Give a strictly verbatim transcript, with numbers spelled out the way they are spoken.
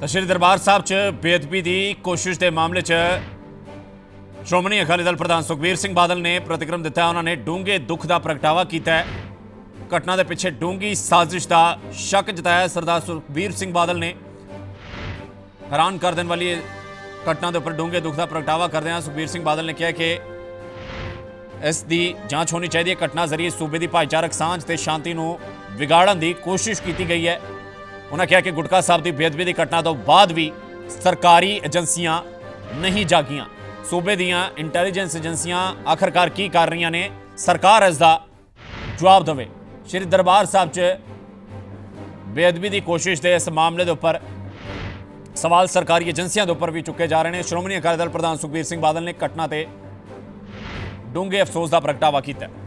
तो श्री दरबार साहब च बेअदबी की कोशिश के मामले च श्रोमणी अकाली दल प्रधान सुखबीर सिंह बादल ने प्रतिक्रम दिता। उन्होंने डूंगे दुख का प्रगटावा किया है। घटना के पिछे डूंगी साजिश का शक जताया। सरदार सुखबीर सिंह बादल ने हैरान कर देने वाली घटना के उपर डूंगे दुख का प्रगटावा करदे सुखबीर सिंह बादल ने कहा कि इसकी जांच होनी चाहिए। घटना जरिए सूबे की भाईचारक सांझ ते शांति को विगाड़न की कोशिश की गई है। उन्होंने कहा कि गुटका साहब की बेअदबी की घटना तो बाद भी सरकारी एजेंसियां नहीं जागियां। सूबे दियां इंटैलीजेंस एजेंसियां आखिरकार की कर रही ने, सरकार इसका जवाब देवे। श्री दरबार साहब च बेअदबी की कोशिश के इस मामले के उपर सवाल सरकारी एजेंसियों के उपर भी चुके जा रहे हैं। श्रोमणी अकाली दल प्रधान सुखबीर सिंह बादल ने घटना से डूंगे अफसोस का प्रगटावा किया।